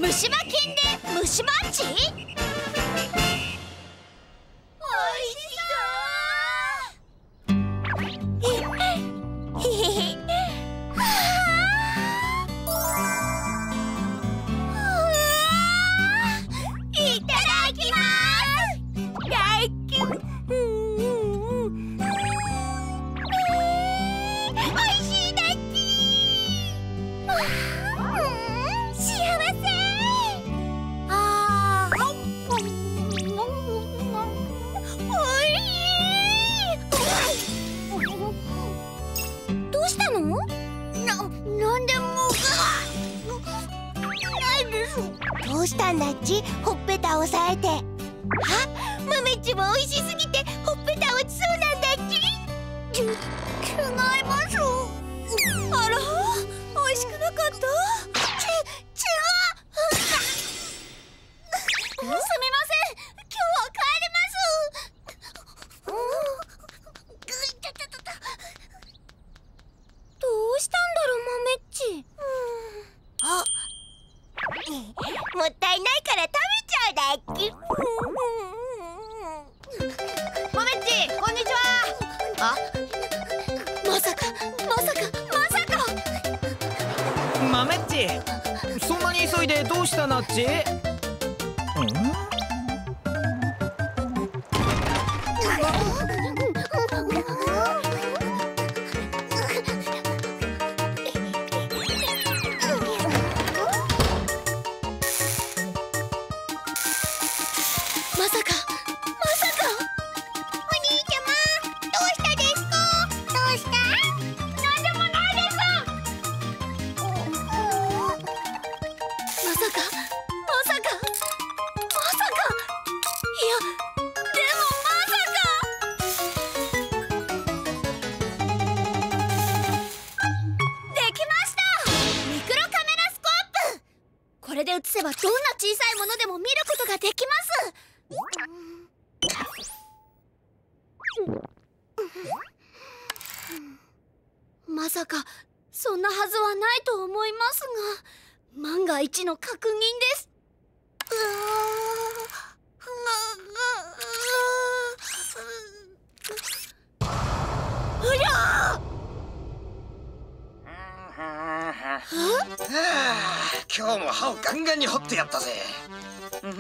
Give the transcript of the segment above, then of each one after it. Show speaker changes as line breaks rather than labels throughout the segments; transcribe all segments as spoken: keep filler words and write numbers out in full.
虫歯菌で虫歯ッチ。おいしそう。へへへ。いただきます。だっきゅ。おいしいだっき。幸せ。あー、おいしい。どうしたの？な、なんでもないです。どうしたんだっち？ほっぺた押さえて。あ、マメっちも美味しすぎてほっぺた落ちそうなんだっち。ち、違います。あら、美味しくなかった？ち、違う。すみません、今日は帰れます。どうしたんだろう、マメっち。あ、もったいないから食べちゃうだっけ。マメっち、こんにちは。あ、まさかまさかまさか。
マメっち、そんなに急いでどうしたなっち？ん？
まさかまさか。お兄ちゃま、どうしたですか？どうした？なんでもないです。まさかまさかまさか。いや、でもまさか。できました。ミクロカメラスコープ。これで映せばどんな小さいものでも見ることができます。まさかそんなはずはないと思いますが、万が一の確認です。うわー、うりゃー。
今日も歯をガンガンに掘ってやったぜ。
やっぱり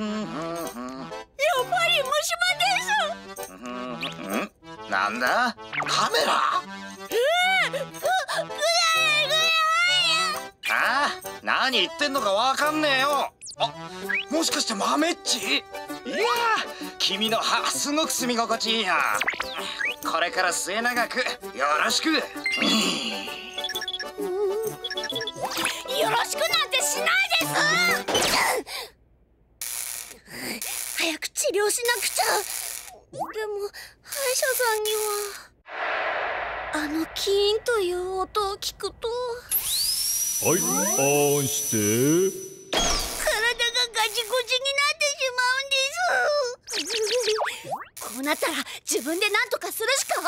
虫歯です。
なんだ？カメラ？
えー、ぐ、ぐやいぐやい。
ああ、何言ってんのかわかんねえよ。あ、もしかしてマメっち？いやー、君の歯すごく住み心地いいや。これから末永くよろしく。よ
ろしくなんてしないです。早く治療しなくちゃ。でも歯医者さんにはあのキーンという音を聞くと、
はい、あーんして。
体がガチゴチになってしまうんです。こうなったら自分で何とかするしかあ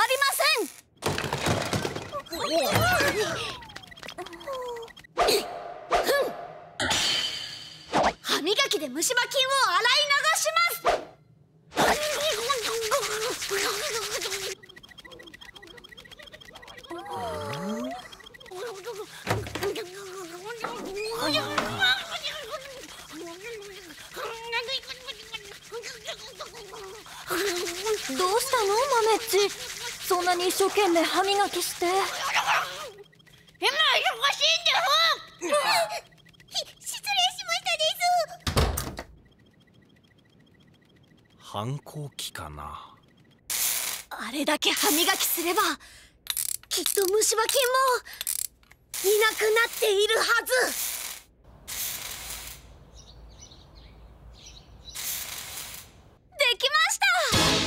りません。歯磨きで虫歯菌を洗い流します。どうしたの、マメッチ。そんなに一生懸命歯磨きして。今忙しいんで。失礼しましたです。
反抗期かな。
あれだけ歯磨きすればきっと虫歯菌もいなくなっているはず。できました。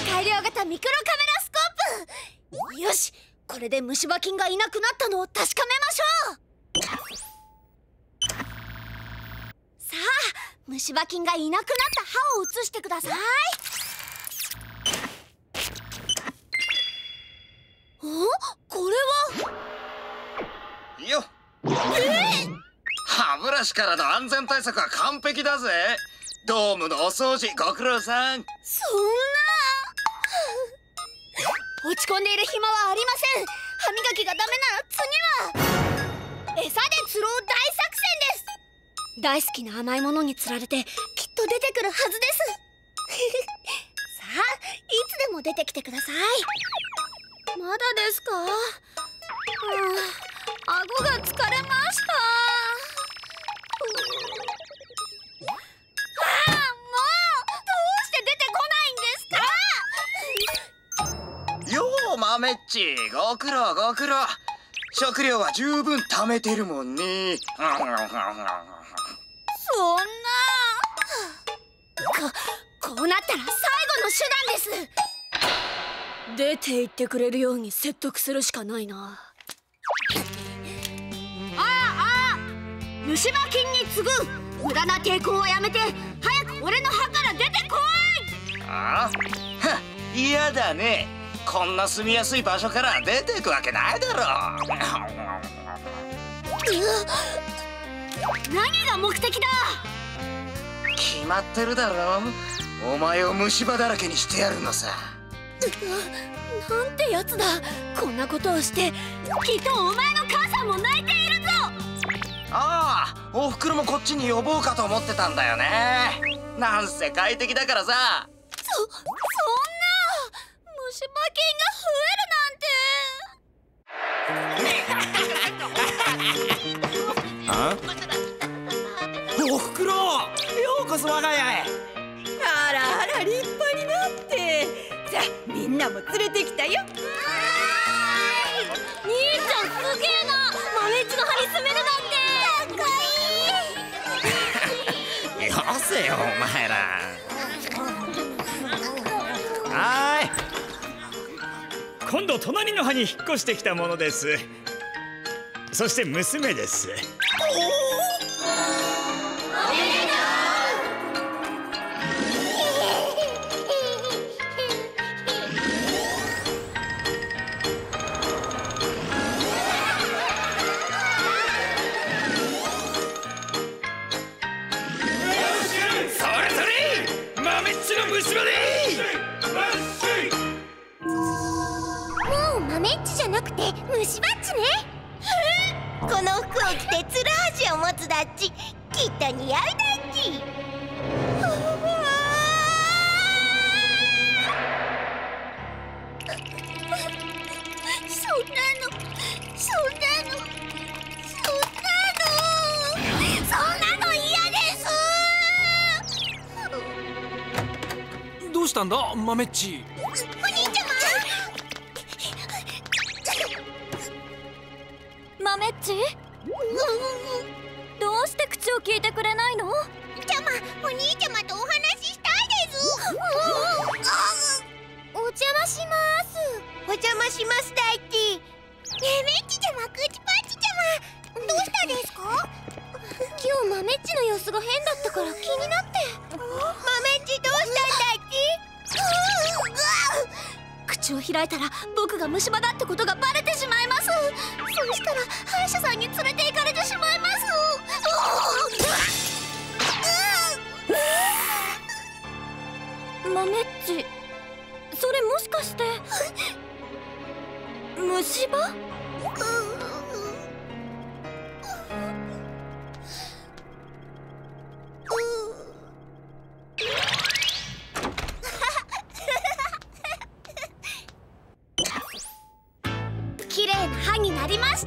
改良型ミクロカメラスコープ。よし、これで虫歯菌がいなくなったのを確かめましょう。さあ、虫歯菌がいなくなった歯を写してください。お、これは
よっ。
えー、
歯ブラシからの安全対策は完璧だぜ。ドームのお掃除ご苦労さん。
そんな落ち込んでいる暇はありません。歯磨きがダメなら次は餌で釣ろう大作戦です。大好きな甘いものに釣られてきっと出てくるはずですさあ、いつでも出てきてください。まだですか？うん、顎が疲れました。ああ、もうどうして出てこないんですか？
よう豆っち、ご苦労ご苦労。食料は十分貯めてるもんね。
そんなこ、こうなったら最後の手段です。出て行ってくれるように説得するしかないな。あああ、虫歯菌に次ぐ無駄な抵抗はやめて、早く俺の歯から出てこい。
ああ、嫌だね。こんな住みやすい場所から出てくわけないだろう。
何が目的だ？
決まってるだろう。お前を虫歯だらけにしてやるのさ。
な、なんてやつだ。こんなことをしてきっとお前の母さんも泣いているぞ。
ああ、おふくろもこっちに呼ぼうかと思ってたんだよね。なんせ快適だからさ。
そ、そんな虫歯菌が増えるなんて。
おふくろ、ようこそ我が家へ。
あらあら、立派になって。さあ、みんなも連れてきたよ。
兄ちゃんすげえな。豆っちの歯に住めるなんてかっこいい。
よせよお前ら。はーい、今度隣の歯に引っ越してきたものです。そして娘です。
もう豆っちじゃなくて虫歯っちね。この服を着てつるはしを持つだっち、きっと似合うだっち。そんなのそんなのそんなのそんなの嫌です。
どうしたんだ豆っち。
お兄ちゃま。豆っち、どうして口を聞いてくれないの？ちゃま、お兄ちゃまとお話ししたいです。お邪魔します。お邪魔しますだいち。ねえめっちちゃま、口パッチちゃま、どうしたんですか？今日豆っちの様子が変だったから気になって。豆っちどうしたんだっち？口を開いたら僕が虫歯だってことがバレてしまいます。そしたら歯医者さんに連れて行かれてしまいます。豆っち、それもしかして虫歯？綺麗な歯になりました。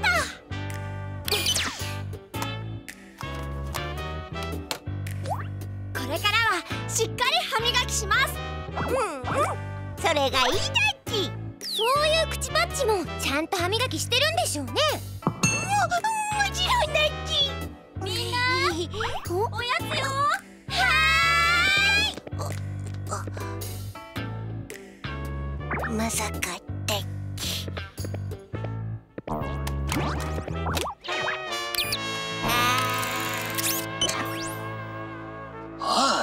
これからはしっかり歯磨きします。うんうん、それがいいだっち。そういう口パッチもちゃんと歯磨きしてるんでしょうね。も、もちろんだっち。みんなおやつよ。はーい。まさかだっち。
はい。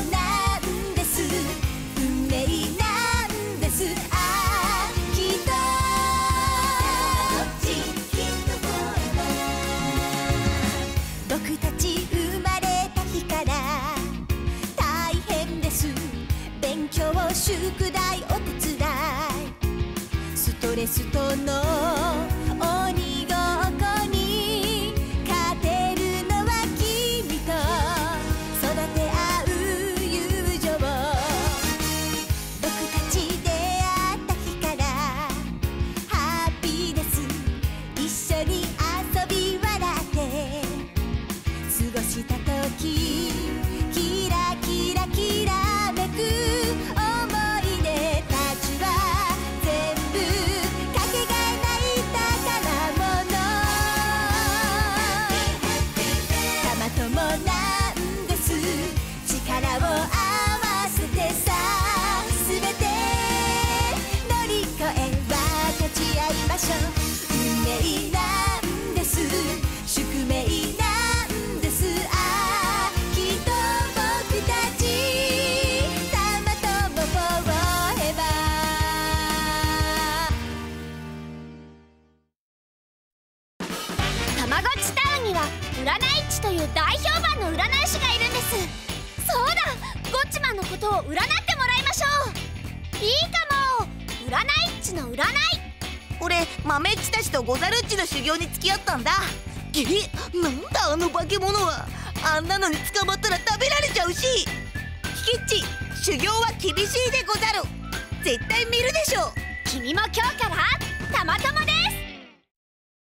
なんです、運命なんです。ああきっと僕たち生まれた日から大変です。勉強宿題お手伝い、ストレスとの鬼ごっこに勝てるのは君と育て合う友情。僕たち出会った日からハッピーです。一緒に遊び笑って過ごした時、キラキラキラめく思い出たちは全部かけがえない宝物。たまともなんです、力を合わせてさあ全て乗り越え分かち合いましょう。運命なんです、宿命なんです。ああきっと僕たちたまともフォーエバー。たまごっちタウンには占いっちという大評判の占い師がいるんです。そうだ、ゴッチマンのことを占ってもらいましょう。いいかも、占いっちの占い。
俺豆っちたちとゴザルッチの修行に付き合ったんだ。え、なんだあの化け物は。あんなのに捕まったら食べられちゃうし。キキッチ、修行は厳しいでござる。絶対見るでしょ。
君も今日からたまたまで